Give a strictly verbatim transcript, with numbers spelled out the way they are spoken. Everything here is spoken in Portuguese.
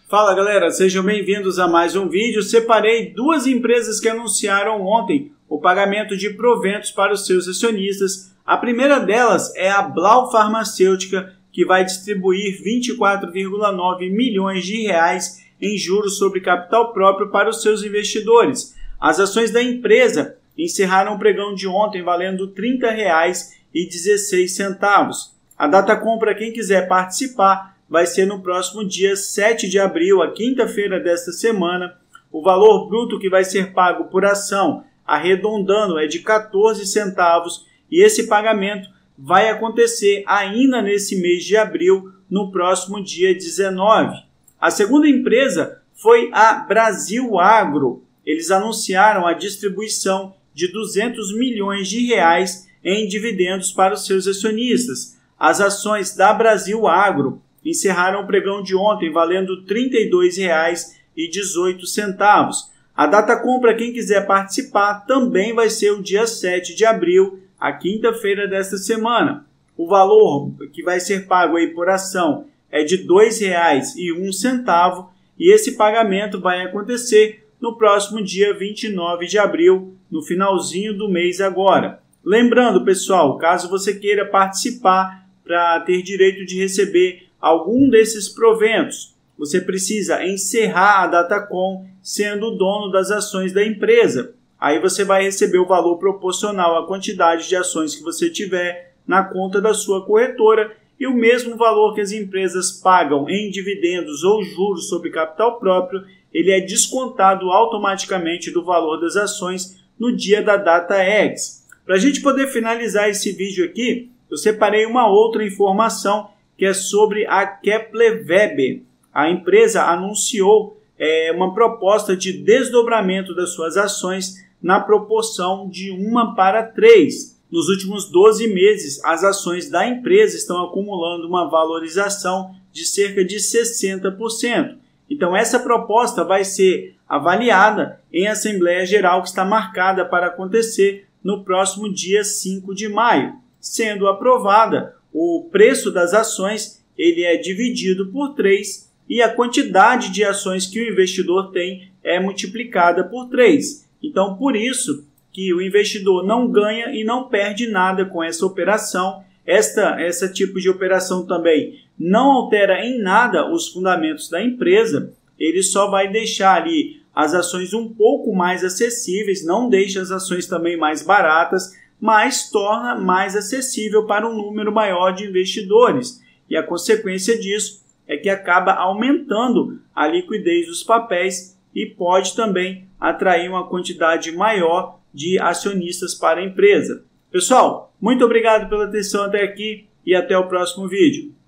Fala galera, sejam bem-vindos a mais um vídeo. Separei duas empresas que anunciaram ontem o pagamento de proventos para os seus acionistas. A primeira delas é a Blau Farmacêutica, que vai distribuir vinte e quatro vírgula nove milhões de reais em juros sobre capital próprio para os seus investidores. As ações da empresa encerraram o pregão de ontem valendo trinta reais e dezesseis centavos. A data compra, quem quiser participar, vai ser no próximo dia sete de abril, a quinta-feira desta semana. O valor bruto que vai ser pago por ação, arredondando, é de quatorze centavos e esse pagamento vai acontecer ainda nesse mês de abril, no próximo dia dezenove. A segunda empresa foi a Brasil Agro. Eles anunciaram a distribuição de duzentos milhões de reais em dividendos para os seus acionistas. As ações da Brasil Agro encerraram o pregão de ontem valendo trinta e dois reais e dezoito centavos. A data compra, quem quiser participar, também vai ser o dia sete de abril, a quinta-feira desta semana. O valor que vai ser pago aí por ação é de dois reais e um centavo e esse pagamento vai acontecer no próximo dia vinte e nove de abril, no finalzinho do mês agora. Lembrando, pessoal, caso você queira participar para ter direito de receber algum desses proventos, você precisa encerrar a Datacom sendo o dono das ações da empresa. Aí você vai receber o valor proporcional à quantidade de ações que você tiver na conta da sua corretora e o mesmo valor que as empresas pagam em dividendos ou juros sobre capital próprio, ele é descontado automaticamente do valor das ações no dia da data X. Para a gente poder finalizar esse vídeo aqui, eu separei uma outra informação que é sobre a Kepler Weber. A empresa anunciou é, uma proposta de desdobramento das suas ações na proporção de uma para três. Nos últimos doze meses, as ações da empresa estão acumulando uma valorização de cerca de sessenta por cento. Então, essa proposta vai ser avaliada em Assembleia Geral que está marcada para acontecer no próximo dia cinco de maio. Sendo aprovada, o preço das ações ele é dividido por três e a quantidade de ações que o investidor tem é multiplicada por três. Então, por isso que o investidor não ganha e não perde nada com essa operação. Esta, esse tipo de operação também não altera em nada os fundamentos da empresa, ele só vai deixar ali as ações um pouco mais acessíveis, não deixa as ações também mais baratas, mas torna mais acessível para um número maior de investidores. E a consequência disso é que acaba aumentando a liquidez dos papéis e pode também atrair uma quantidade maior de acionistas para a empresa. Pessoal, muito obrigado pela atenção até aqui e até o próximo vídeo.